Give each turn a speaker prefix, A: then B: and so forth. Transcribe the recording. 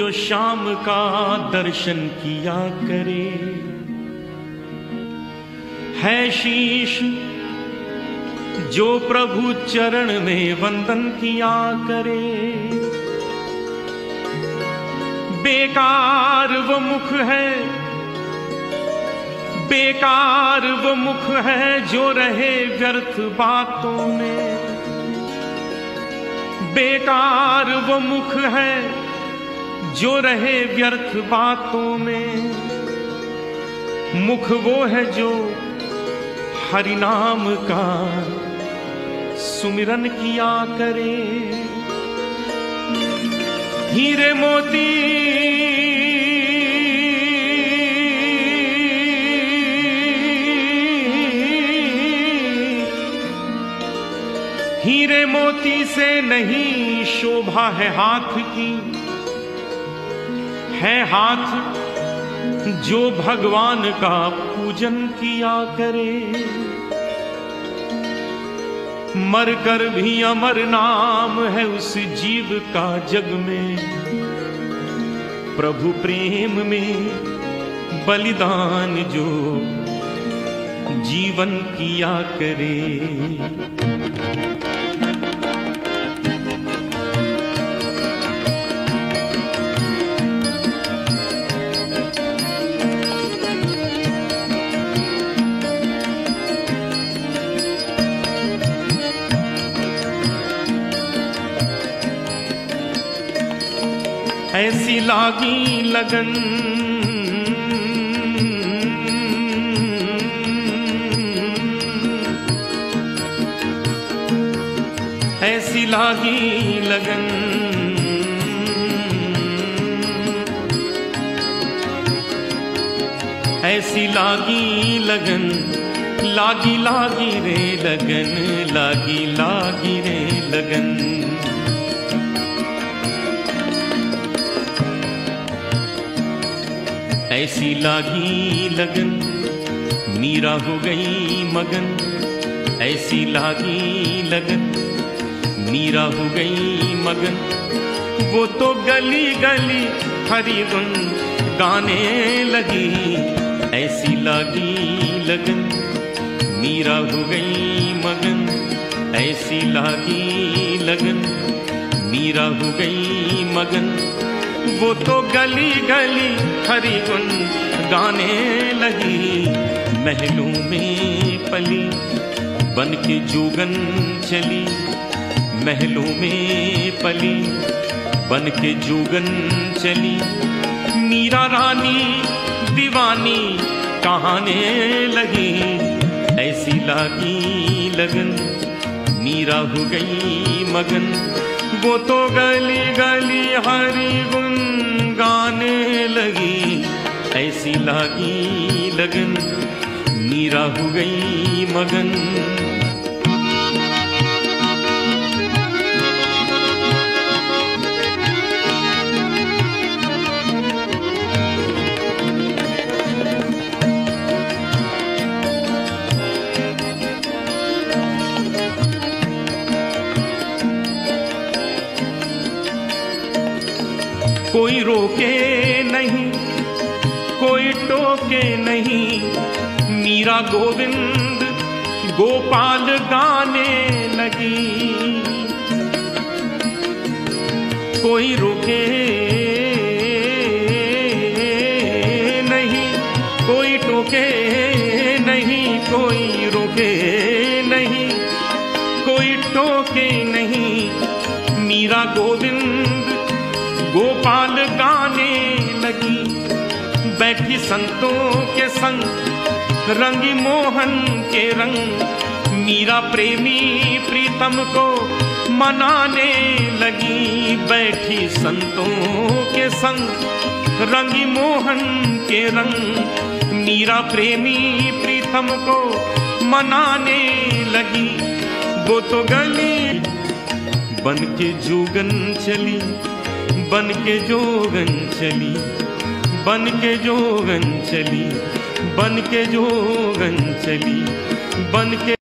A: जो शाम का दर्शन किया करे, है शीश जो प्रभु चरण में वंदन किया करे। बेकार वो मुख है, बेकार वो मुख है जो रहे व्यर्थ बातों में। बेकार वो मुख है जो रहे व्यर्थ बातों में। मुख वो है जो हरि नाम का सुमिरन किया करे। हीरे मोती हीरे मोती से नहीं शोभा है हाथ की, है हाथ जो भगवान का पूजन किया करे। मर कर भी अमर नाम है उस जीव का जग में, प्रभु प्रेम में बलिदान जो जीवन किया करे। ऐसी लागी लगन, ऐसी लागी लगन, ऐसी लागी लगन, लागी लागी रे लगन, लागी लागी रे लगन। ऐसी लागी लगन, मीरा हो गई मगन। ऐसी लागी लगन, मीरा हो गई मगन। वो तो गली गली हरि गुण गाने लगी। ऐसी लागी लगन, मीरा हो गई मगन। ऐसी लागी लगन, मीरा हो गई मगन। वो तो गली गली हरि गुण गाने लगी। महलों में पली बन के जोगन चली। महलों में पली बन के जोगन चली। मीरा रानी दीवानी कहाने लगी। ऐसी लागी लगन, मीरा हो गई मगन। वो तो गली गली हरि गुण गाने लगी। ऐसी लागी लगन, मीरा हो गई मगन। कोई रोके नहीं, कोई टोके नहीं। मीरा गोविंद गोपाल गाने लगी। कोई रोके नहीं, कोई टोके नहीं, कोई रोके नहीं, कोई टोके नहीं। मीरा गोविंद गोपाल गाने लगी। बैठी संतों के संग रंगी मोहन के रंग। मीरा प्रेमी प्रीतम को मनाने लगी। बैठी संतों के संग रंगी मोहन के रंग। मीरा प्रेमी प्रीतम को मनाने लगी। वो तो गली बन के जोगन चली। बन के जोगन चली, बन के जोगन चली, बन के जोगन चली, बन के